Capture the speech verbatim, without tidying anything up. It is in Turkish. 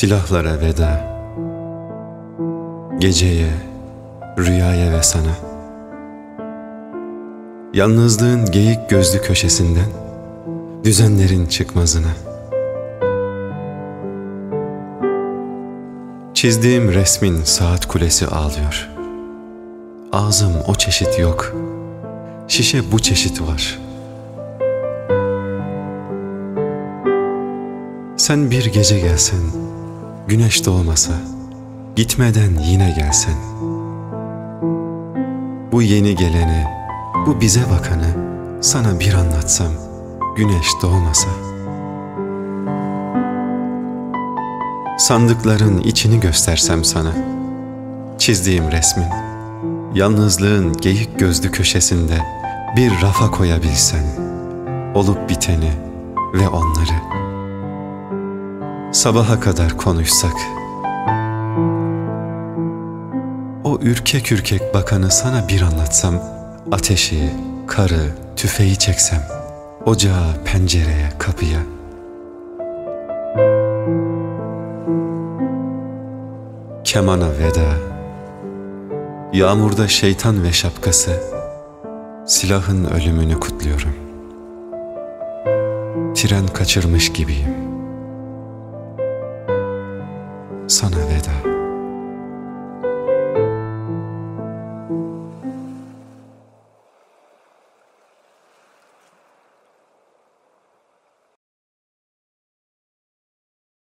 Silahlara veda, geceye, rüyaya ve sana. Yalnızlığın geyik gözlü köşesinden, düzenlerin çıkmazına. Çizdiğim resmin saat kulesi ağlıyor. Ağzım o çeşit yok, şişe bu çeşit var. Sen bir gece gelsen, güneş doğmasa, gitmeden yine gelsen. Bu yeni geleni, bu bize bakanı sana bir anlatsam, güneş doğmasa. Sandıkların içini göstersem sana, çizdiğim resmin, yalnızlığın geyik gözlü köşesinde bir rafa koyabilsen, olup biteni ve onları. Sabaha kadar konuşsak, o ürkek ürkek bakanı sana bir anlatsam, ateşi, karı, tüfeği çeksem, ocağa, pencereye, kapıya. Kemana veda, yağmurda şeytan ve şapkası, silahın ölümünü kutluyorum. Tren kaçırmış gibiyim. Sana veda.